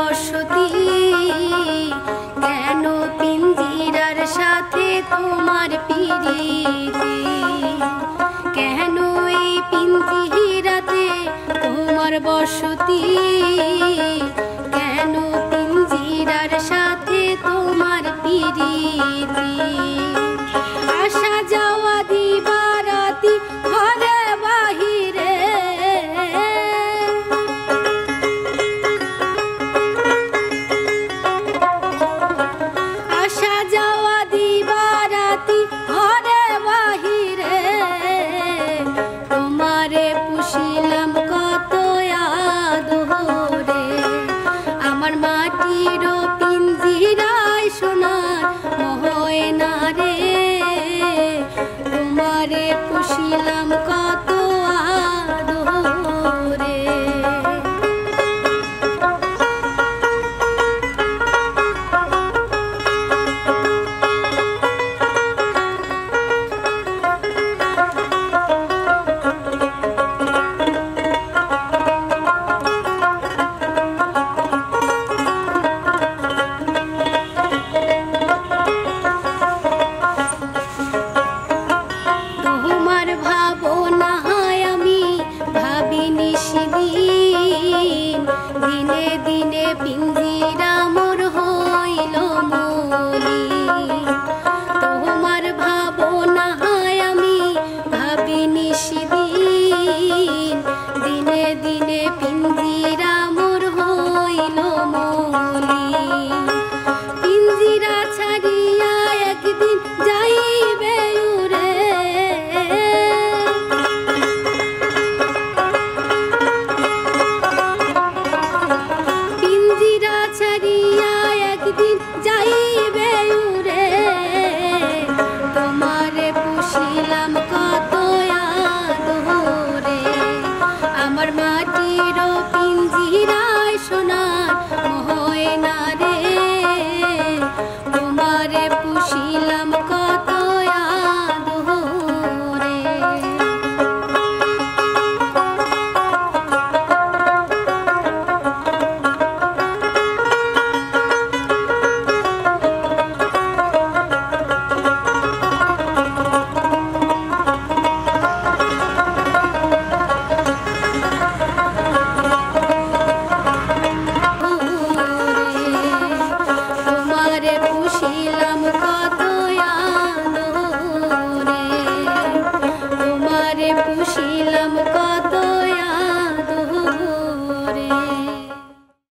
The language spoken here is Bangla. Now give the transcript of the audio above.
বসতি, কেন পিঞ্জিরার সাথে তোমার পিরিতি, কেন এই পিঞ্জিরাতে তোমার বসতি, কেন পিঞ্জিরার সাথে তোমার পিরিতি। আসা যাওয়া দিবারাতি ঘরে বাহিরে, আসা যাওয়া দিবারাতি ঘরে বাহিরে, তোমারে পুষিলাম কত আদরে, আমার মাটির পিঞ্জিরায় সোনার ময়না রে, তোমারে পুষিলাম কত আদরে। তোমার ভাবনায় আমি ভাবি নিশিদিন, দিনে দিনে পিঞ্জিরা মোর হইল মলিন। তোমার ভাবনায় আমি ভাবি নিশিদিন, দিনে দিনে পিঞ্জিরা মোর হইল মলিন। পিঞ্জিরা ছাড়িয়া একদিন যাইবে উড়ে, পিঞ্জিরা ছাড়িয়া একদিন